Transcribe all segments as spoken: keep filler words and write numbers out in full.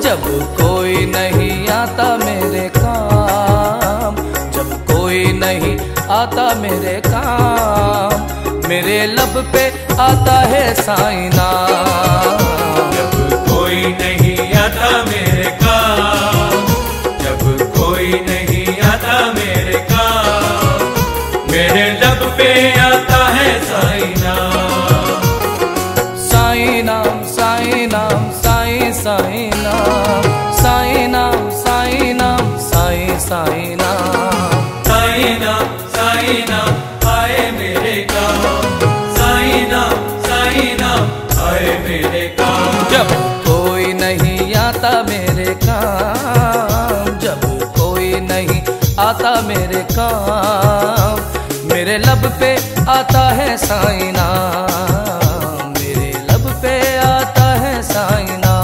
जब कोई नहीं आता मेरे काम, जब कोई नहीं आता मेरे काम, मेरे लब पे आता है साईं नाम। जब कोई नहीं आता मेरे काम, जब कोई नहीं आता मेरे काम, मेरे लब पे आता है साईं नाम। साईं नाम साईं नाम साईं साईं नाम, साईं नाम साईं नाम साईं साईं नाम, साईं नाम साईं नाम आए मेरे काम, साईं नाम साईं नाम आए मेरे काम। जब कोई नहीं आता मेरे काम, जब कोई नहीं आता मेरे काम, मेरे लब पे आता है साईं नाम, मेरे लब पे आता है साईं नाम।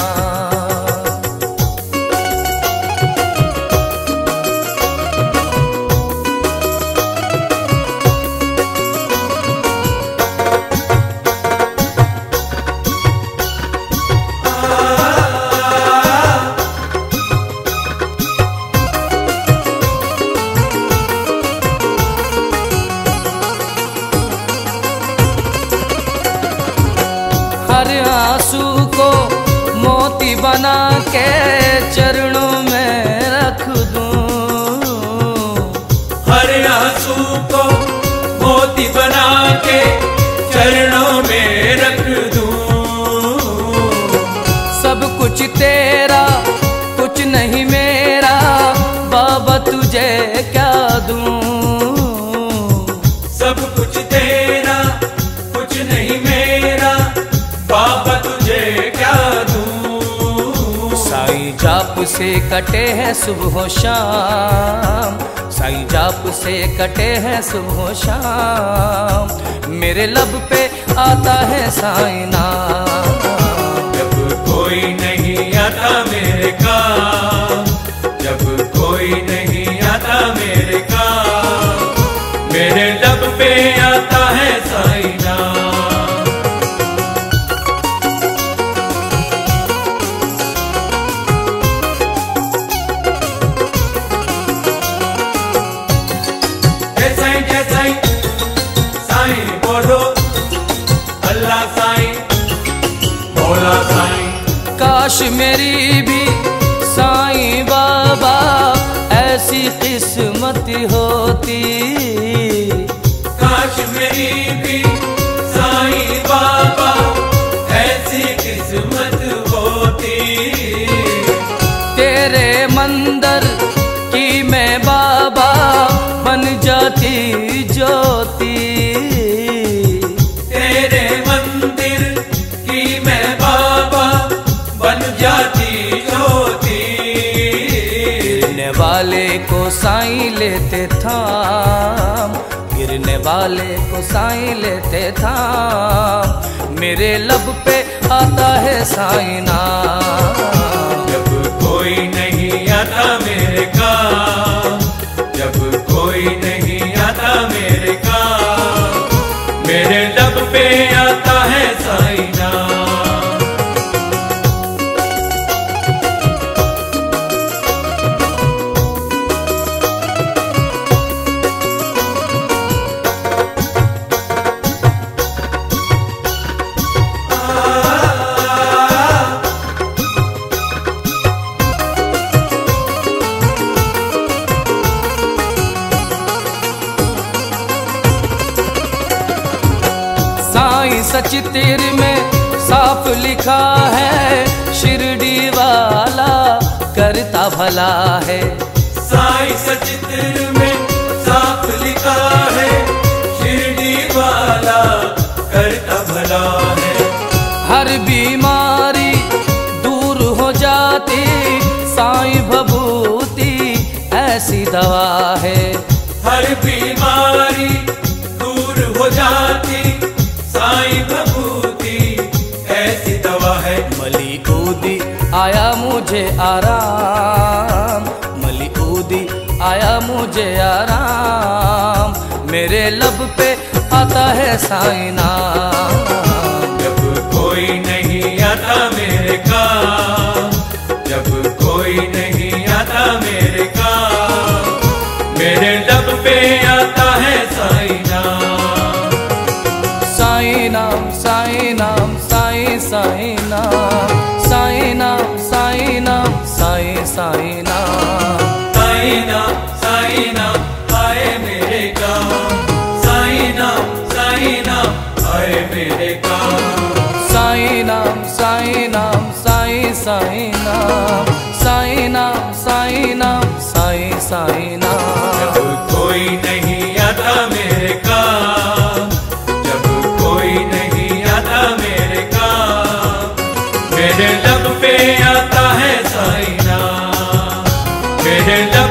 हर आंसू को मोती बना के चरणों में रख दूं, हर आंसू को मोती बना के चरणों में रख दूं। सब कुछ तेरा कुछ नहीं मेरा, बाबा तुझे क्या दूं। सब कुछ तेरा कुछ नहीं मेरा, बाबा तुझे क्या दूं। साईं जाप से कटे हैं सुबह शाम, साईं जाप से कटे हैं सुबह शाम, मेरे लब पे आता है साईं नाम। जब कोई नहीं आता मेरे काम, जब कोई नहीं आता मेरे काम, मेरे लब पे आता है साईं नाम। जय साईं जय साईं साईं बोलो, अल्लाह साईं भोला साईं। काश मेरी भी साईं बाबा ऐसी किस्मत होती, काश मेरी भी साईं बाबा ऐसी किस्मत होती। तेरे मंदिर की मैं बाबा बन जाती ज्योति, तेरे मंदिर की मैं बाबा बन जाती ज्योति। गिरने वाले को साईं लेते थाम, गिरने वाले को साईं लेते थाम, मेरे लब पे आता है साईं नाम। जब कोई नहीं आता मेरे काम, जब कोई नहीं आता मेरे काम, मेरे लब पे आता है साईं नाम। साईं सचित्र में साफ लिखा है, शिरडी वाला करता भला है। साईं सचित्र में साफ लिखा है, शिरडी वाला करता भला है। हर बीमारी दूर हो जाती, साईं भभूति ऐसी दवा है। हर बीमारी दूर हो जाती, साईं भभूति ऐसी दवा है। मली ऊदी आया मुझे आराम, मली ऊदी आया मुझे आराम, मेरे लब पे आता है साईं नाम। जब कोई नहीं आता मेरे काम, साईं नाम। साईं नाम साईं नाम आए मेरे काम, साईं नाम साईं नाम आए मेरे काम। साईं नाम साईं नाम साईं साईं नाम, साईं नाम साईं नाम साईं साईं नाम। जब कोई नहीं आता मेरे काम, जब कोई नहीं आता मेरे काम, मेरे लब पे आता है साईं नाम, मेरे लब